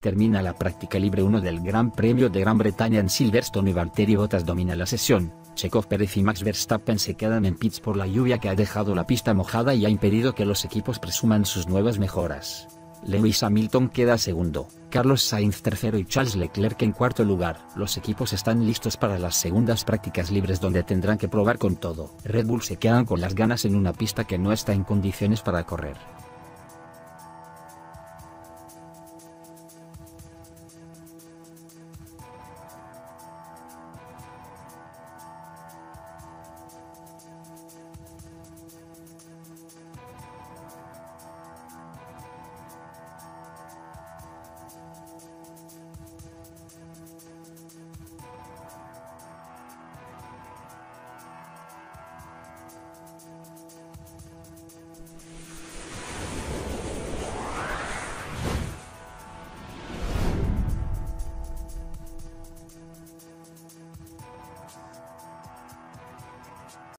Termina la práctica libre 1 del Gran Premio de Gran Bretaña en Silverstone y Valtteri Bottas domina la sesión. Checo Pérez y Max Verstappen se quedan en pits por la lluvia que ha dejado la pista mojada y ha impedido que los equipos presuman sus nuevas mejoras. Lewis Hamilton queda segundo, Carlos Sainz tercero y Charles Leclerc en cuarto lugar. Los equipos están listos para las segundas prácticas libres donde tendrán que probar con todo. Red Bull se quedan con las ganas en una pista que no está en condiciones para correr.